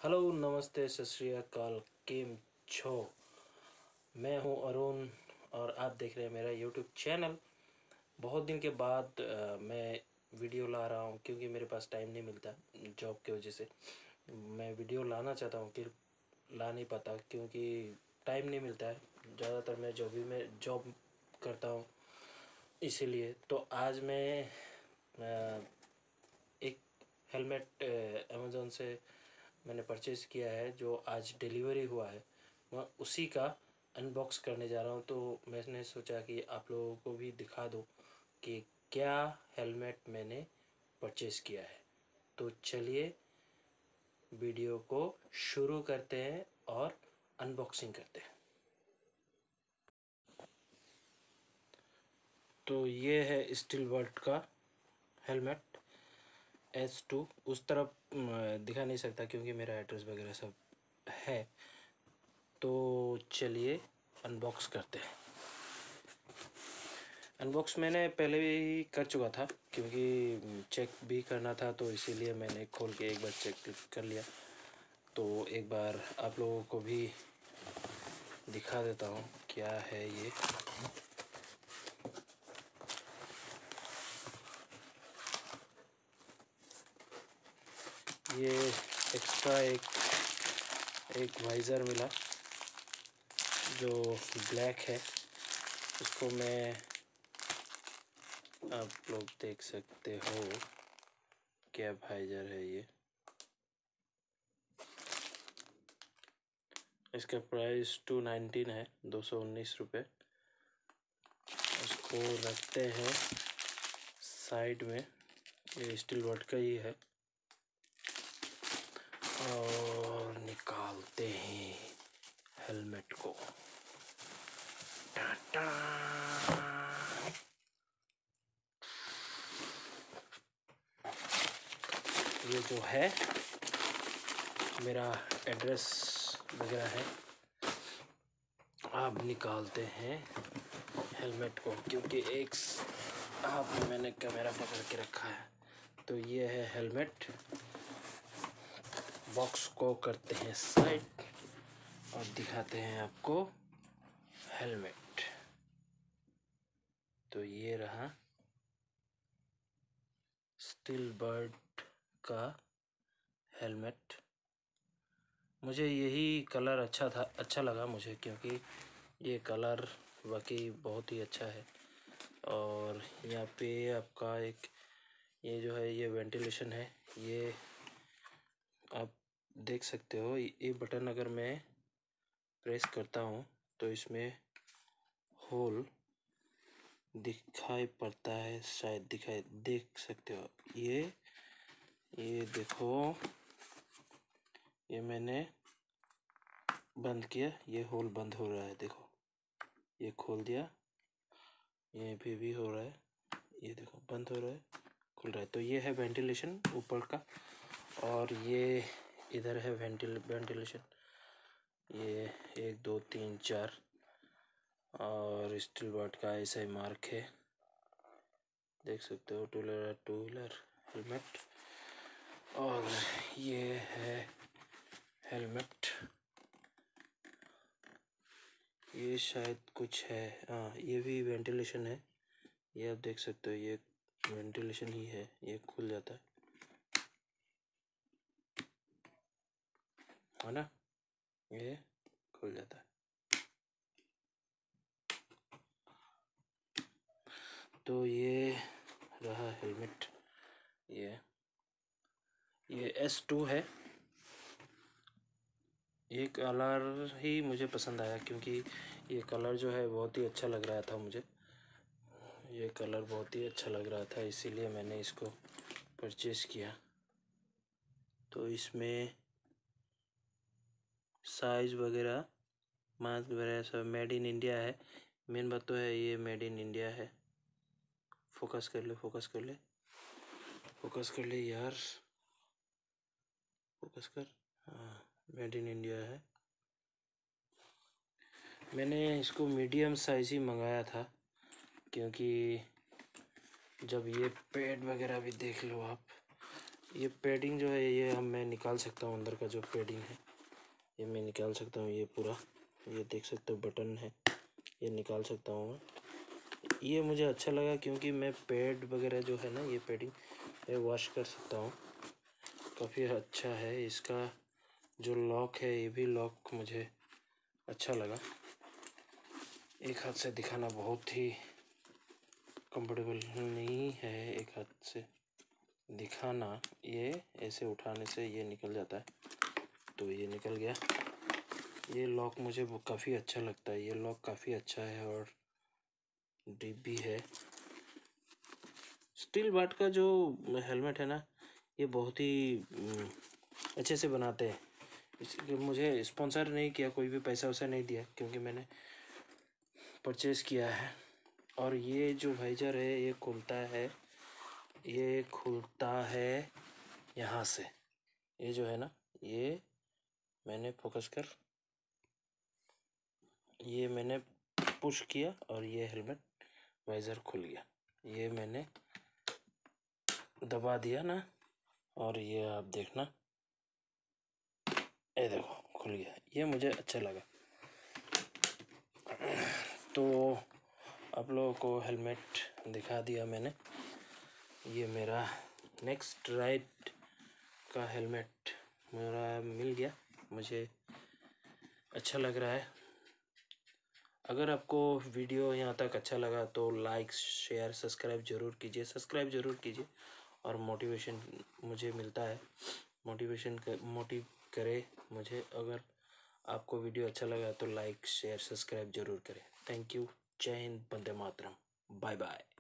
Hello, नमस्ते, सत श्री अकाल, केम छो। मैं हूं अरुण और आप देख रहे हैं मेरा यूट्यूब चैनल। बहुत दिन के बाद मैं वीडियो ला रहा हूं क्योंकि मेरे पास टाइम नहीं मिलता जॉब की वजह से। मैं वीडियो लाना चाहता हूं कि ला नहीं पाता क्योंकि टाइम नहीं मिलता है। ज़्यादातर मैं जॉब करता हूं, इसीलिए। तो आज मैं एक हेलमेट अमेज़ोन से मैंने परचेज़ किया है जो आज डिलीवरी हुआ है। मैं उसी का अनबॉक्स करने जा रहा हूँ। तो मैंने सोचा कि आप लोगों को भी दिखा दूँ कि क्या हेलमेट मैंने परचेज़ किया है। तो चलिए वीडियो को शुरू करते हैं और अनबॉक्सिंग करते हैं। तो ये है स्टील वर्ल्ड का हेलमेट S2। उस तरफ दिखा नहीं सकता क्योंकि मेरा एड्रेस वगैरह सब है। तो चलिए अनबॉक्स करते हैं। अनबॉक्स मैंने पहले भी कर चुका था क्योंकि चेक भी करना था, तो इसीलिए मैंने खोल के एक बार चेक कर लिया। तो एक बार आप लोगों को भी दिखा देता हूँ क्या है ये। ये एक्स्ट्रा एक वाइज़र मिला जो ब्लैक है। इसको मैं, आप लोग देख सकते हो क्या वाइज़र है ये। इसका प्राइस 219 है, 219 रुपये। इसको रखते हैं साइड में। ये स्टील वर्ड का ही है और निकालते हैं हेलमेट को। टाटा। ये जो है मेरा एड्रेस वगैरह है। अब निकालते हैं हेलमेट को क्योंकि एक हाथ में मैंने कैमरा पकड़ के रखा है। तो ये है हेलमेट। बॉक्स को करते हैं साइड और दिखाते हैं आपको हेलमेट। तो ये रहा स्टील बर्ड का हेलमेट। मुझे यही कलर अच्छा लगा मुझे, क्योंकि ये कलर वाकई बहुत ही अच्छा है। और यहाँ पे आपका ये जो है ये वेंटिलेशन है। ये आप देख सकते हो, ये बटन अगर मैं प्रेस करता हूँ तो इसमें होल दिखाई पड़ता है, शायद देख सकते हो। ये देखो, ये मैंने बंद किया, ये होल बंद हो रहा है। देखो, ये खोल दिया, ये भी हो रहा है। ये देखो बंद हो रहा है, खुल रहा है। तो ये है वेंटिलेशन ऊपर का, और ये इधर है वेंटिलेशन। ये 1 2 3 4 और स्टील बॉट का ऐसा ही मार्क है, देख सकते हो। Two wheeler helmet. और ये है हेलमेट। ये शायद कुछ है, हाँ, ये भी वेंटिलेशन है। ये आप देख सकते हो, ये वेंटिलेशन ही है। ये खुल जाता है ना, ये खुल जाता है। तो ये रहा हेलमेट। ये S2 है। ये कलर ही मुझे पसंद आया क्योंकि ये कलर जो है बहुत ही अच्छा लग रहा था मुझे। ये कलर बहुत ही अच्छा लग रहा था, इसीलिए मैंने इसको परचेज़ किया। तो इसमें साइज़ वगैरह, मास्क वगैरह सब मेड इन इंडिया है। मेन बात तो है, ये मेड इन इंडिया है। फोकस कर ले, फोकस कर ले, फोकस कर ले यार, फोकस कर। हाँ, मेड इन इंडिया है। मैंने इसको मीडियम साइज़ ही मंगाया था क्योंकि जब ये पैड वगैरह भी देख लो आप, ये पैडिंग जो है ये मैं निकाल सकता हूँ, अंदर का जो पैडिंग है ये मैं निकाल सकता हूँ। ये पूरा ये देख सकते हो बटन है, ये निकाल सकता हूँ मैं। ये मुझे अच्छा लगा क्योंकि मैं पैड वगैरह जो है ना ये पैडिंग ये वॉश कर सकता हूँ, काफ़ी अच्छा है। इसका जो लॉक है ये भी लॉक मुझे अच्छा लगा। एक हाथ से दिखाना बहुत ही कंफर्टेबल नहीं है, एक हाथ से दिखाना। ये ऐसे उठाने से ये निकल जाता है, तो ये निकल गया। ये लॉक मुझे वो काफ़ी अच्छा लगता है, ये लॉक काफ़ी अच्छा है और डीप भी है। स्टील बार्ट का जो हेलमेट है ना ये बहुत ही अच्छे से बनाते हैं। इसलिए मुझे स्पॉन्सर नहीं किया, कोई भी पैसा वैसा नहीं दिया क्योंकि मैंने परचेज़ किया है। और ये जो वाइजर है ये खुलता है यहाँ से। ये जो है ना ये मैंने फोकस कर, ये मैंने पुश किया और ये हेलमेट वाइजर खुल गया। ये मैंने दबा दिया ना और ये आप देखना, ये देखो खुल गया। ये मुझे अच्छा लगा। तो आप लोगों को हेलमेट दिखा दिया मैंने। ये मेरा नेक्स्ट राइड का हेलमेट मेरा मिल गया, मुझे अच्छा लग रहा है। अगर आपको वीडियो यहाँ तक अच्छा लगा तो लाइक शेयर सब्सक्राइब ज़रूर कीजिए और मोटिवेशन मुझे मिलता है, मोटिव करे मुझे। अगर आपको वीडियो अच्छा लगा तो लाइक शेयर सब्सक्राइब ज़रूर करें। Thank you. जय हिंद, वंदे मातरम, बाय बाय।